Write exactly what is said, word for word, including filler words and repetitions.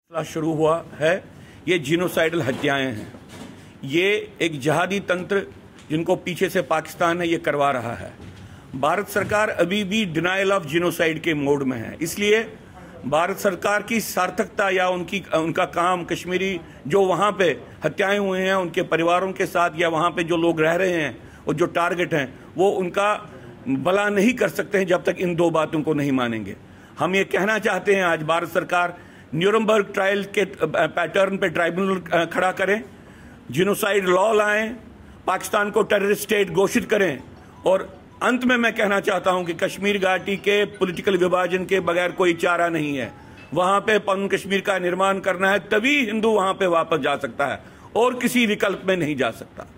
मसला शुरू हुआ है। ये जीनोसाइडल हत्याएं हैं। ये एक जहादी तंत्र जिनको पीछे से पाकिस्तान है ये करवा रहा है। भारत सरकार अभी भी डिनायल ऑफ जीनोसाइड के मोड में है। इसलिए भारत सरकार की सार्थकता या उनकी उनका काम कश्मीरी जो वहाँ पे हत्याएं हुए हैं उनके परिवारों के साथ या वहाँ पे जो लोग रह रहे हैं और जो टारगेट हैं वो उनका भला नहीं कर सकते हैं जब तक इन दो बातों को नहीं मानेंगे। हम ये कहना चाहते हैं आज भारत सरकार न्यूरमबर्ग ट्रायल के पैटर्न पे ट्राइब्यूनल खड़ा करें, जिनोसाइड लॉ लाएं, पाकिस्तान को टेररिस्ट स्टेट घोषित करें। और अंत में मैं कहना चाहता हूं कि कश्मीर घाटी के पॉलिटिकल विभाजन के बगैर कोई चारा नहीं है। वहां पे पन कश्मीर का निर्माण करना है, तभी हिंदू वहां पे वापस जा सकता है और किसी विकल्प में नहीं जा सकता।